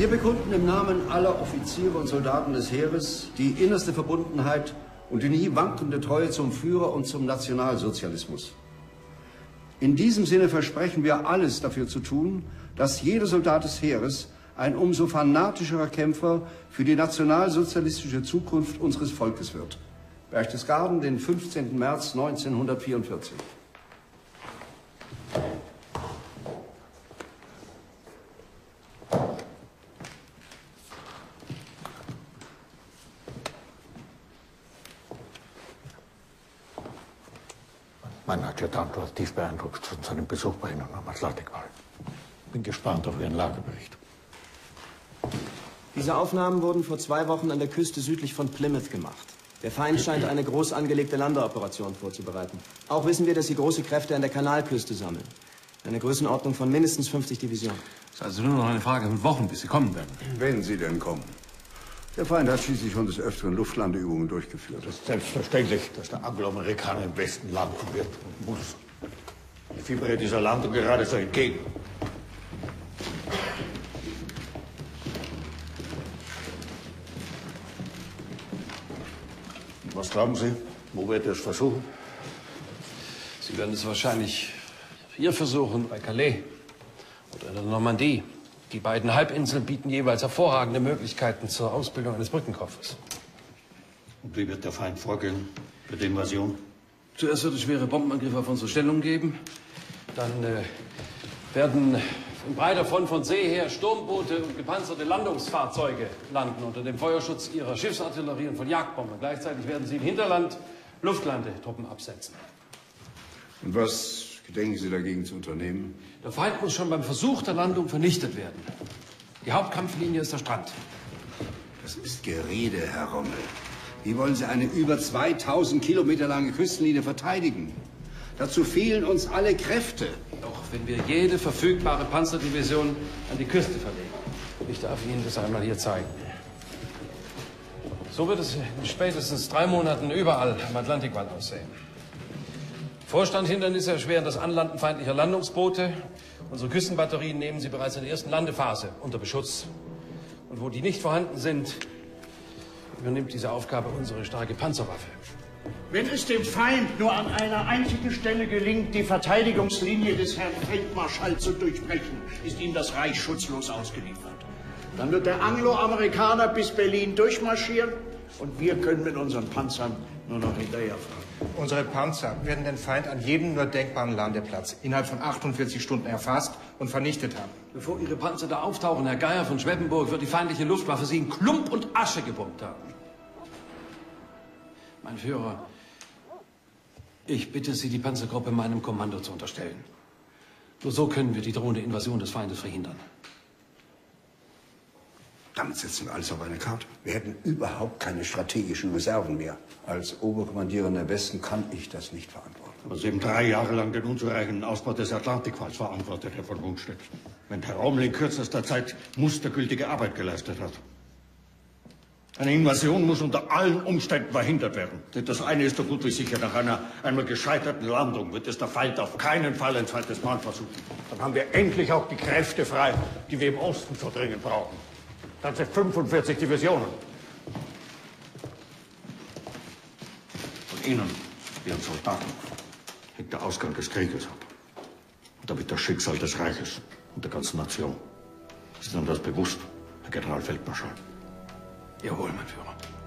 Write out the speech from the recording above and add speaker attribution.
Speaker 1: Wir bekunden im Namen aller Offiziere und Soldaten des Heeres die innerste Verbundenheit und die nie wankende Treue zum Führer und zum Nationalsozialismus. In diesem Sinne versprechen wir, alles dafür zu tun, dass jeder Soldat des Heeres ein umso fanatischerer Kämpfer für die nationalsozialistische Zukunft unseres Volkes wird. Berchtesgaden, den 15. März 1944.
Speaker 2: Mein Adjutant war tief beeindruckt von seinem Besuch bei Ihnen am Atlantikwall. Bin gespannt auf Ihren Lagebericht.
Speaker 3: Diese Aufnahmen wurden vor 2 Wochen an der Küste südlich von Plymouth gemacht. Der Feind scheint eine groß angelegte Landeoperation vorzubereiten. Auch wissen wir, dass sie große Kräfte an der Kanalküste sammeln. Eine Größenordnung von mindestens 50 Divisionen.
Speaker 4: Es ist also nur noch eine Frage von Wochen, bis sie kommen werden.
Speaker 1: Wenn sie denn kommen. Der Feind hat schließlich schon des Öfteren Luftlandeübungen durchgeführt.
Speaker 2: Es ist selbstverständlich, dass der Angloamerikaner im Westen landen wird und muss. Ich fiebere dieser Landung geradezu entgegen. Was glauben Sie? Wo wird er es versuchen?
Speaker 4: Sie werden es wahrscheinlich hier versuchen, bei Calais oder in der Normandie. Die beiden Halbinseln bieten jeweils hervorragende Möglichkeiten zur Ausbildung eines Brückenkopfes.
Speaker 2: Und wie wird der Feind vorgehen für die Invasion?
Speaker 4: Zuerst wird es schwere Bombenangriffe auf unsere Stellung geben. Dann werden in breiter Front von See her Sturmboote und gepanzerte Landungsfahrzeuge landen unter dem Feuerschutz ihrer Schiffsartillerie und von Jagdbombern. Gleichzeitig werden sie im Hinterland Luftlandetruppen absetzen.
Speaker 1: Und was gedenken Sie dagegen zu unternehmen?
Speaker 4: Der Feind muss schon beim Versuch der Landung vernichtet werden. Die Hauptkampflinie ist der Strand.
Speaker 1: Das ist Gerede, Herr Rommel. Wie wollen Sie eine über 2000 Kilometer lange Küstenlinie verteidigen? Dazu fehlen uns alle Kräfte.
Speaker 4: Doch wenn wir jede verfügbare Panzerdivision an die Küste verlegen. Ich darf Ihnen das einmal hier zeigen. So wird es in spätestens 3 Monaten überall am Atlantikwall aussehen. Vorstandhindernisse erschweren das Anlanden feindlicher Landungsboote. Unsere Küstenbatterien nehmen sie bereits in der ersten Landephase unter Beschuss. Und wo die nicht vorhanden sind, übernimmt diese Aufgabe unsere starke Panzerwaffe.
Speaker 5: Wenn es dem Feind nur an einer einzigen Stelle gelingt, die Verteidigungslinie des Herrn Feldmarschalls zu durchbrechen, ist ihm das Reich schutzlos ausgeliefert. Dann wird der Angloamerikaner bis Berlin durchmarschieren und wir können mit unseren Panzern nur noch hinterherfahren.
Speaker 6: Unsere Panzer werden den Feind an jedem nur denkbaren Landeplatz innerhalb von 48 Stunden erfasst und vernichtet haben.
Speaker 4: Bevor Ihre Panzer da auftauchen, Herr Geier von Schweppenburg, wird die feindliche Luftwaffe Sie in Klump und Asche gebombt haben. Mein Führer, ich bitte Sie, die Panzergruppe meinem Kommando zu unterstellen. Nur so können wir die drohende Invasion des Feindes verhindern.
Speaker 1: Damit setzen wir alles auf eine Karte. Wir hätten überhaupt keine strategischen Reserven mehr. Als Oberkommandierender der Westen kann ich das nicht verantworten.
Speaker 2: Aber Sie haben 3 Jahre lang den unzureichenden Ausbau des Atlantikwalls verantwortet, Herr von Rundstedt. Wenn Herr Rommel in kürzester Zeit mustergültige Arbeit geleistet hat. Eine Invasion muss unter allen Umständen verhindert werden. Denn das eine ist so gut wie sicher, nach einer einmal gescheiterten Landung wird es der Feind auf keinen Fall ein zweites Mal versuchen. Dann haben wir endlich auch die Kräfte frei, die wir im Osten so dringend brauchen. Ganze 45 Divisionen. Von Ihnen, Ihren Soldaten, hängt der Ausgang des Krieges ab. Und damit das Schicksal des Reiches und der ganzen Nation. Ist Ihnen das bewusst, Herr Generalfeldmarschall?
Speaker 4: Jawohl, mein Führer.